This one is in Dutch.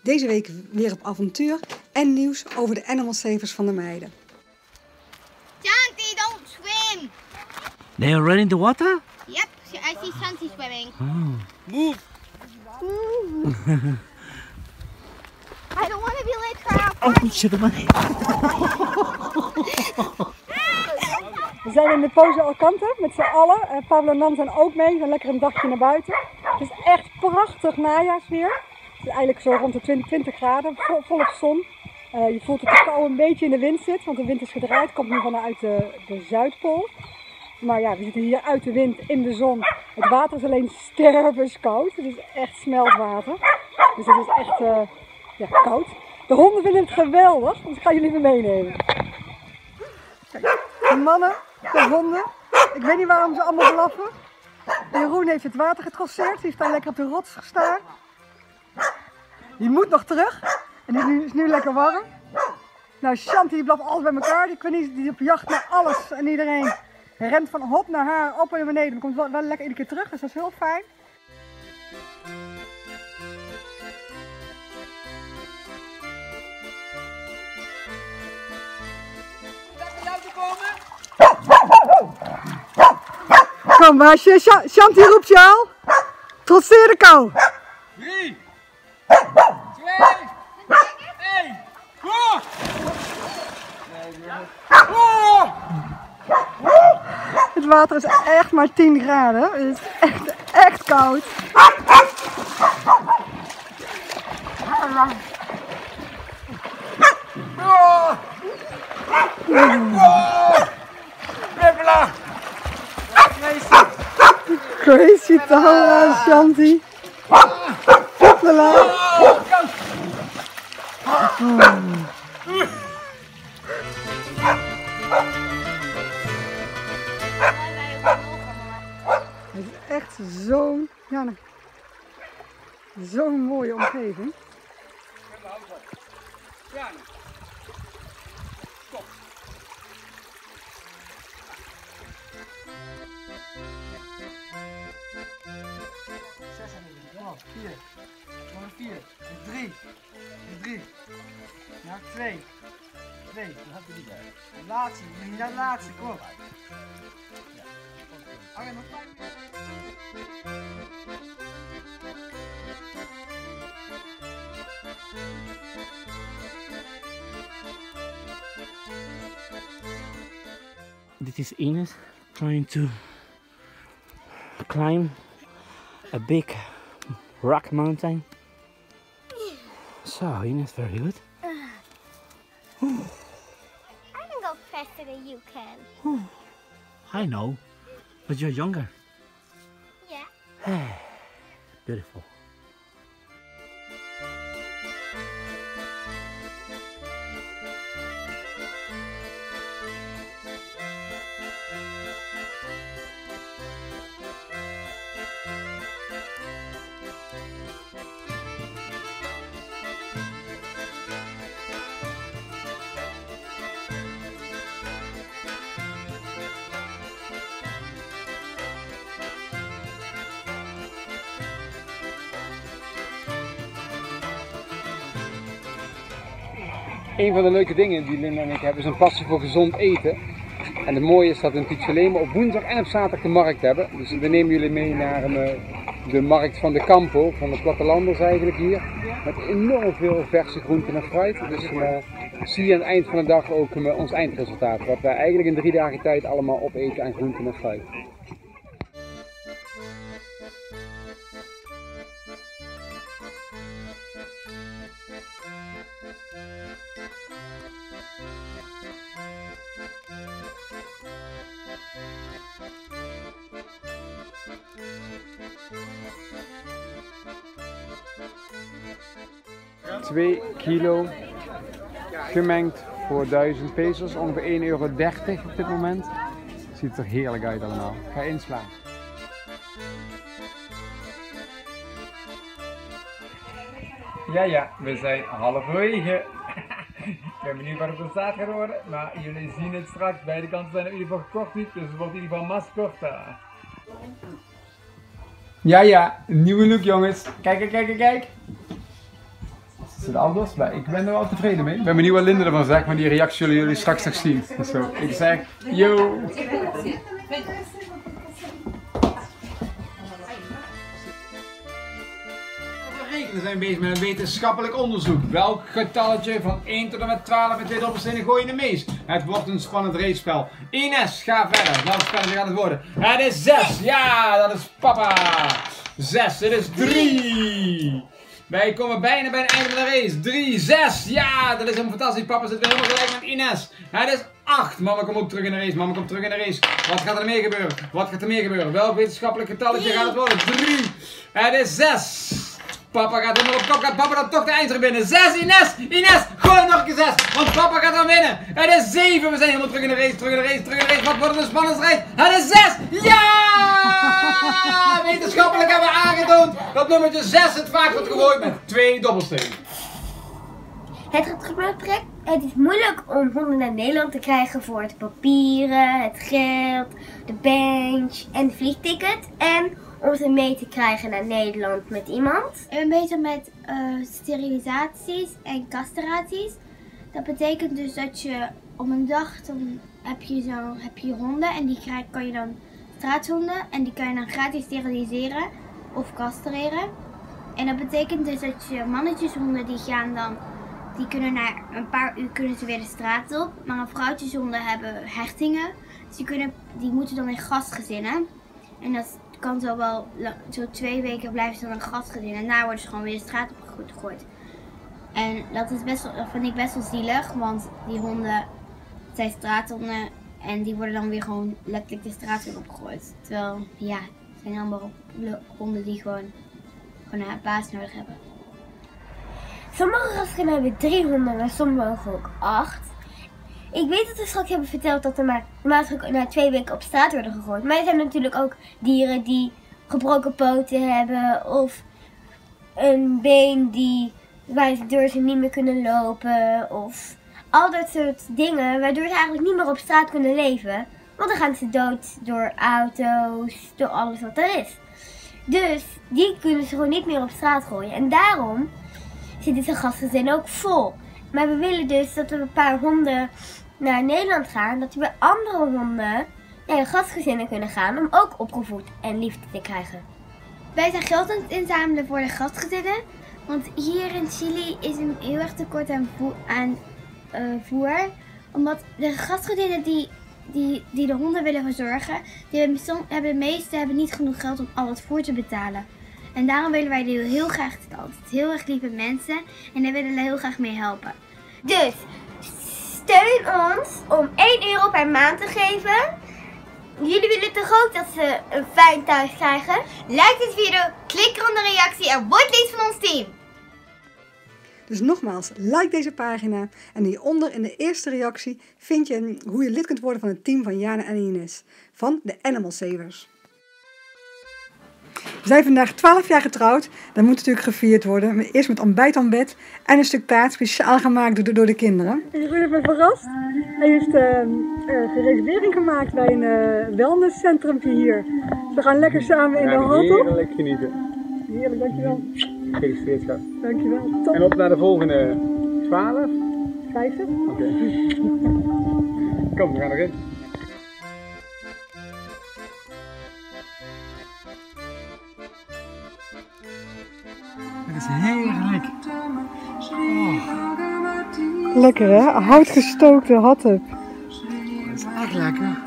Deze week weer op avontuur en nieuws over de Animal Savers van de meiden. Shanti, don't swim! They are running the water? Yep, I see Shanti swimming. Oh. Move! I don't want to be late for our party. Oh, shit, man. We zijn in de Pozo Alcante met z'n allen. Pablo en Nan zijn ook mee. We gaan lekker een dagje naar buiten. Het is echt prachtig najaarsweer. Het is eigenlijk zo rond de 20 graden, volop zon. Je voelt dat de kou een beetje in de wind zit, want de wind is gedraaid. Het komt nu vanuit de Zuidpool. Maar ja, we zitten hier uit de wind, in de zon. Het water is alleen stervenskoud. Het is echt smeltwater. Dus het is echt koud. De honden vinden het geweldig, dus ik ga jullie weer meenemen. Kijk, de mannen, de honden. Ik weet niet waarom ze allemaal blaffen. Jeroen heeft het water getrosseerd. Die heeft daar lekker op de rots gestaan. Die moet nog terug. En die is nu lekker warm. Nou, Shanti die blaft alles bij elkaar. Die op jacht naar alles en iedereen. Rent van hop naar haar, op en naar beneden. Dan komt wel lekker iedere keer terug, dus dat is heel fijn. Kom baasje, Shanti roept je al. Trotseer de kou. 3, 2, 1, go! Het water is echt maar 10 graden. Het is echt koud. Crazy taal, Shanti. Hoppala. Het is echt zo'n mooie omgeving. Stop. Nog 4, nog 4, 3, 3. Ja, 2, 2. De laatste, niet de laatste, kom op. Oké, nog 5 This is Ines trying to climb a big rock mountain. So Ines, very good. I can go faster than you can. I know, but you're younger. Yeah. Beautiful. Een van de leuke dingen die Linda en ik hebben is een passie voor gezond eten. En het mooie is dat we in Pietsolemo op woensdag en op zaterdag de markt hebben. Dus we nemen jullie mee naar de markt van de Campo, van de plattelanders eigenlijk hier. Met enorm veel verse groenten en fruit. Dus zie je aan het eind van de dag ook ons eindresultaat. Wat wij eigenlijk in 3 dagen tijd allemaal opeten aan groenten en fruit. $2 kilo gemengd voor 1000 pesos, ongeveer €1,30 op dit moment. Ziet er heerlijk uit allemaal. Ga inslaan. Ja, we zijn halverwege. Ik ben benieuwd wat het staat gaat worden, maar jullie zien het straks. Beide kanten zijn in ieder geval gekocht niet, dus het wordt in ieder geval mascorta. Ja, een nieuwe look jongens. Kijk. Het zit anders, maar ik ben er wel tevreden mee. Ik ben benieuwd wat Linde ervan zegt, maar die reactie zullen jullie straks nog zien. Dus zo, ik zeg, yo! We zijn bezig met een wetenschappelijk onderzoek. Welk getalletje van 1 tot en met 12 met 2 dobbelstenen gooi je de meest? Het wordt een spannend race-spel. Ines, ga verder. Welk spelletje gaat het worden? Het is 6. Ja, dat is papa. 6. Het is 3. Wij komen bijna bij het einde van de race. 3, 6. Ja, dat is helemaal fantastisch. Papa zit weer helemaal gelijk met Ines. Het is 8. Mama komt ook terug in de race. Mama komt terug in de race. Wat gaat er meer gebeuren? Wat gaat er meer gebeuren? Welk wetenschappelijk getalletje gaat het worden? 3. Het is 6. Papa gaat helemaal op kop, gaat papa dan toch de eindstrip binnen. 6, Ines! Ines, gooi nog een keer 6, want papa gaat dan winnen. Het is 7, we zijn helemaal terug in de race, terug in de race, terug in de race. Wat wordt het een spannende strijd? Het is 6! Ja! Wetenschappelijk hebben we aangetoond dat nummertje 6 het vaak wordt gegooid met 2 dobbelstenen. Het is moeilijk om honden naar Nederland te krijgen voor het papieren, het geld, de bench en de vliegticket. En om ze mee te krijgen naar Nederland met iemand. Ik ben bezig met sterilisaties en castraties. Dat betekent dus dat je op een dag dan heb je honden en die kan je dan straathonden en die kan je dan gratis steriliseren of castreren. En dat betekent dus dat je mannetjeshonden die kunnen na een paar uur kunnen ze weer de straat op. Maar een vrouwtjeshonden hebben hechtingen. Dus die moeten dan in gastgezinnen. En dat kan zo 2 weken blijven ze dan in gastgezin. En daarna worden ze gewoon weer de straat op gegooid. En dat vind ik best wel zielig. Want die honden zijn straathonden. En die worden dan weer gewoon letterlijk de straat weer opgegooid. Terwijl, ja, het zijn allemaal honden die gewoon een baas nodig hebben. Sommige rasgezinnen hebben 3 honden, maar sommige ook 8. Ik weet dat we straks hebben verteld dat er maar normaal na 2 weken op straat worden gegooid. Maar er zijn natuurlijk ook dieren die gebroken poten hebben of een been waardoor ze niet meer kunnen lopen. Of al dat soort dingen waardoor ze eigenlijk niet meer op straat kunnen leven. Want dan gaan ze dood door auto's, door alles wat er is. Dus die kunnen ze gewoon niet meer op straat gooien. En daarom zitten ze gastgezinnen ook vol. Maar we willen dus dat er een paar honden naar Nederland gaan, dat we bij andere honden naar de gastgezinnen kunnen gaan om ook opgevoed en liefde te krijgen. Wij zijn geld aan het inzamelen voor de gastgezinnen, want hier in Chili is een heel erg tekort aan voer. Omdat de gastgezinnen die de honden willen verzorgen, de meeste hebben niet genoeg geld om al het voer te betalen. En daarom willen wij heel graag heel erg lieve mensen en daar willen we heel graag mee helpen. Dus steun ons om €1 per maand te geven. Jullie willen toch ook dat ze een fijn thuis krijgen? Like deze video, klik er onder reactie en word lid van ons team. Dus nogmaals, like deze pagina en hieronder in de eerste reactie vind je hoe je lid kunt worden van het team van Jana en Ines van de Animal Savers. We zijn vandaag 12 jaar getrouwd. Dat moet natuurlijk gevierd worden. Eerst met ontbijt aan bed en een stuk taart speciaal gemaakt door de kinderen. Ik ben me verrast. Hij heeft een reservering gemaakt bij een wellnesscentrum hier. We gaan lekker samen in de auto. Heerlijk genieten. Heerlijk, dankjewel. Gefeliciteerd, schat. Dankjewel. Top. En op naar de volgende 12. 50. Oké. Kom, we gaan erin. Het is heerlijk. Oh. Lekker hè? Houtgestookte hot-tub. Dat is echt lekker.